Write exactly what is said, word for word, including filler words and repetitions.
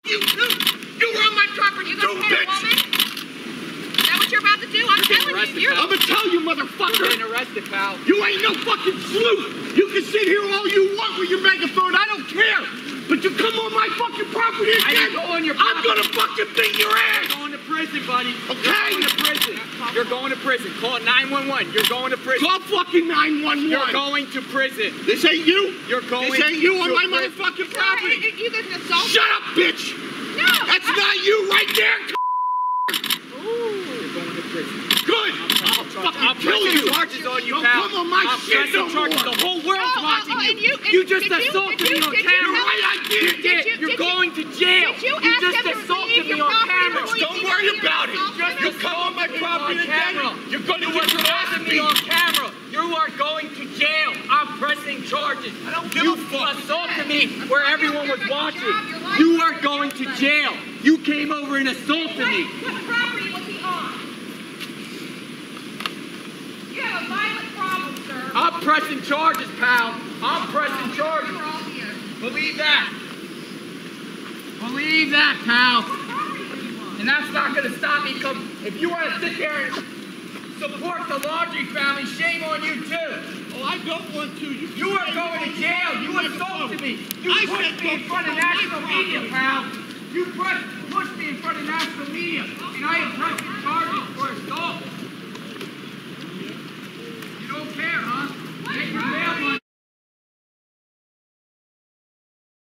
You, you, you were on my property, you gonna hit a woman? Is that what you're about to do? I'm telling arrested, you. You're... I'm gonna tell you, motherfucker. You're getting arrested, pal. You ain't no fucking sleuth. You can sit here all you want with your megaphone. I don't care. But you come on my fucking property again, I didn't go on your I'm property. gonna fucking beat your ass. You're going to prison, buddy. Okay? You're going to prison. You're going to prison. Call nine one one. You're going to prison. Call fucking nine one one. You're going to prison. This ain't you. You're going This ain't you on to my prison. motherfucking Sir, property. you, you didn't assault Shut up, bitch. No. That's not you right there. Ooh, you're going to prison. Good. I'll fucking I'll kill press you. charges on you, Don't pal. come on my I'll shit press no charges. more. The whole world's Oh, oh, watching oh, you. and you- and You just did you- assaulted did you- me on did you camera. tell- You're right, I did. You did. you- You're did you- going to jail. Did you ask just them to assaulted leave me your on property camera. before you Don't did worry anything about it. else? Just You come on my property on camera. again, you're gonna You get are your ass asking me beat. on camera. You are going to jail. I'm pressing charges. I don't give you a fuck. assaulted me where everyone was watching. You are going to jail. You came over and assaulted me. What property was he on? You have a violent problem, sir. I'm pressing charges, pal. I'm pressing charges. We're all here. Believe that. Believe that, pal. And that's not going to stop me, because if you want to sit there and support the Laundrie family, shame on you too. Oh, I don't want to. You, You are going to jail. You assaulted me. You I pushed said me in go front of fuck national my media, property. pal. You pushed, pushed me in front of national media, and I am pressing charges for assault.